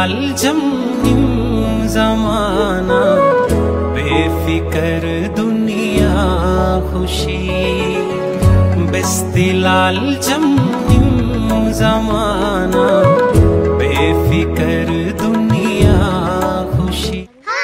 लालचम ज़माना बेफिकर दुनिया खुशी बेस्ती लालचम ज़माना बेफिकर दुनिया खुशी।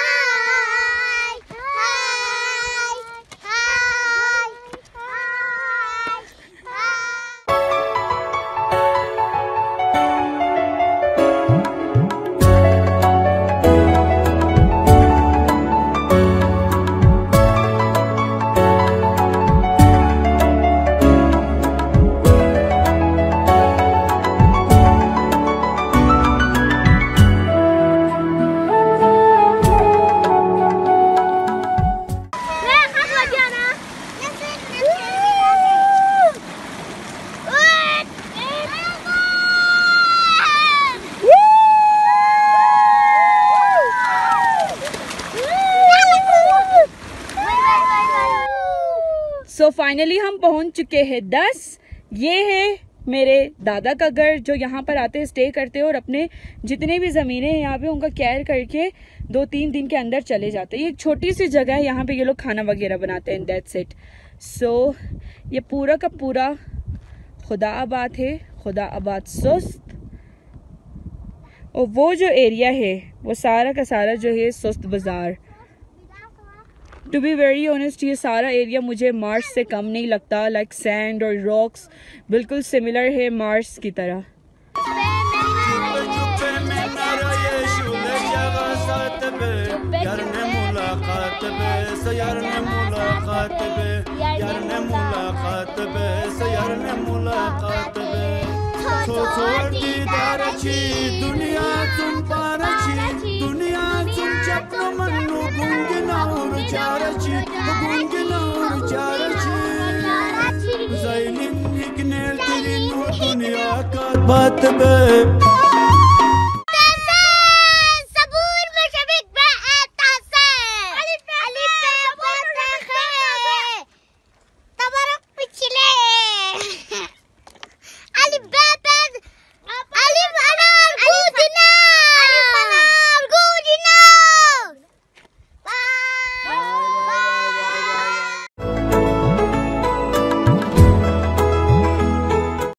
सो फाइनली हम पहुंच चुके हैं 10। ये है मेरे दादा का घर जो यहाँ पर आते हैं, स्टे करते हैं और अपने जितने भी ज़मीनें हैं यहाँ पे उनका केयर करके 2-3 दिन के अंदर चले जाते हैं। ये एक छोटी सी जगह है, यहाँ पे ये लोग खाना वगैरह बनाते हैं, दैट्स इट। सो ये पूरा का पूरा खुदाआबाद है, खुदाआबाद सुस्त। और वो जो एरिया है वो सारा का सारा जो है सुस्त बाजार। टू बी वेरी ऑनेस्ट ये सारा एरिया मुझे मार्स से कम नहीं लगता। लाइक सैंड और रॉक्स बिल्कुल सिमिलर है मार्स की तरह। बात बे